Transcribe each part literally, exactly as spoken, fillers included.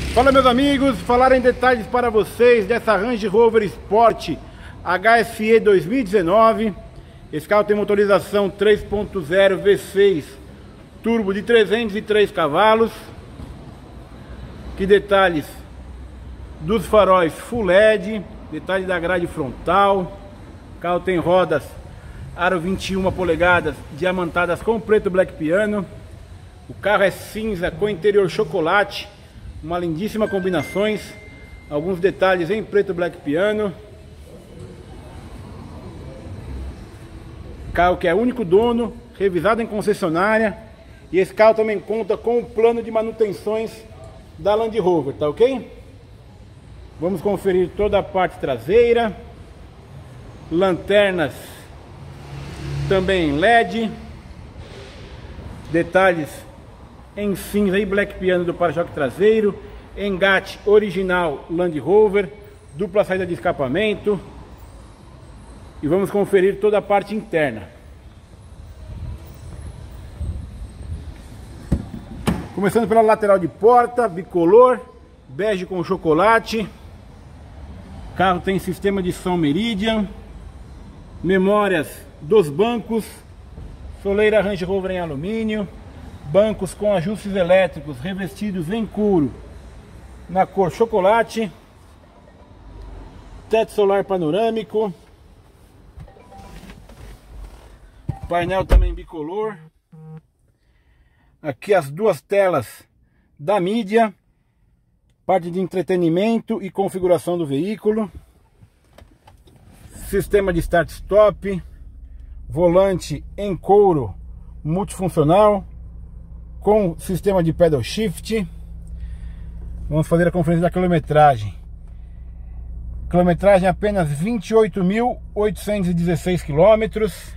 Fala, meus amigos, falar em detalhes para vocês dessa Range Rover Sport H S E dois mil e dezenove. Esse carro tem motorização três ponto zero V seis turbo de trezentos e três cavalos. Que detalhes dos faróis Full L E D, detalhe da grade frontal. O carro tem rodas aro vinte e uma polegadas diamantadas com preto black piano. O carro é cinza com interior chocolate, uma lindíssima combinações. Alguns detalhes em preto black piano. Carro que é único dono, revisado em concessionária. E esse carro também conta com o plano de manutenções da Land Rover, tá ok? Vamos conferir toda a parte traseira. Lanternas também em L E D. Detalhes em cinza e black piano do para-choque traseiro. Engate original Land Rover, dupla saída de escapamento. E vamos conferir toda a parte interna. Começando pela lateral de porta, bicolor, bege com chocolate. O carro tem sistema de som Meridian, memórias dos bancos, soleira Range Rover em alumínio, bancos com ajustes elétricos revestidos em couro na cor chocolate, teto solar panorâmico, painel também bicolor. Aqui as duas telas da mídia, parte de entretenimento e configuração do veículo, sistema de start-stop, volante em couro multifuncional com sistema de pedal shift. Vamos fazer a conferência da quilometragem. Quilometragem apenas vinte e oito mil oitocentos e dezesseis quilômetros.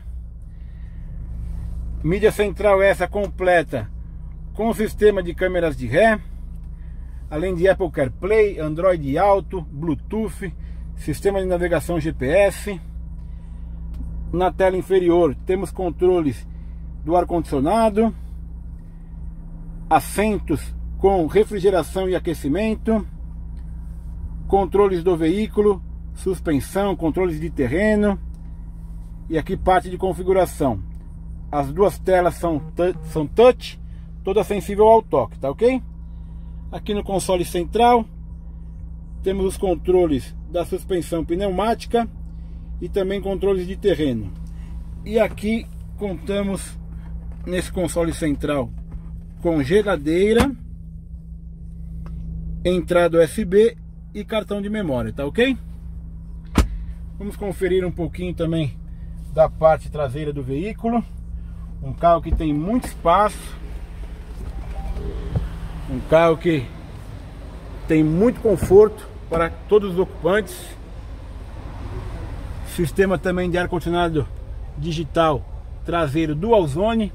Mídia central essa completa com sistema de câmeras de ré, além de Apple CarPlay, Android Auto, Bluetooth, sistema de navegação G P S. Na tela inferior temos controles do ar-condicionado, assentos com refrigeração e aquecimento, controles do veículo, suspensão, controles de terreno. E aqui parte de configuração. As duas telas são, são touch, toda sensível ao toque, tá ok? Aqui no console central temos os controles da suspensão pneumática e também controles de terreno. E aqui contamos nesse console central com geladeira, entrada U S B e cartão de memória, tá ok? Vamos conferir um pouquinho também da parte traseira do veículo. Um carro que tem muito espaço, um carro que tem muito conforto para todos os ocupantes. Sistema também de ar-condicionado digital traseiro Dual Zone.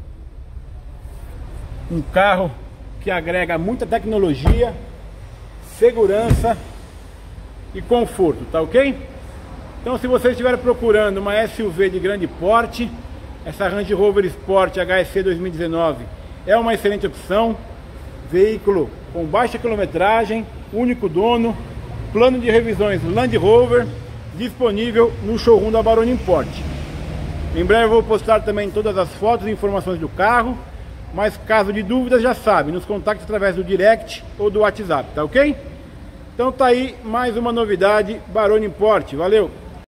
Um carro que agrega muita tecnologia, segurança e conforto, tá ok? Então, se você estiver procurando uma S U V de grande porte, essa Range Rover Sport H S E dois mil e dezenove é uma excelente opção. Veículo com baixa quilometragem, único dono, plano de revisões Land Rover, disponível no showroom da Baroni Import. Em breve eu vou postar também todas as fotos e informações do carro, mas caso de dúvidas já sabe, nos contacte através do direct ou do WhatsApp, tá ok? Então tá aí mais uma novidade Baroni Import, valeu!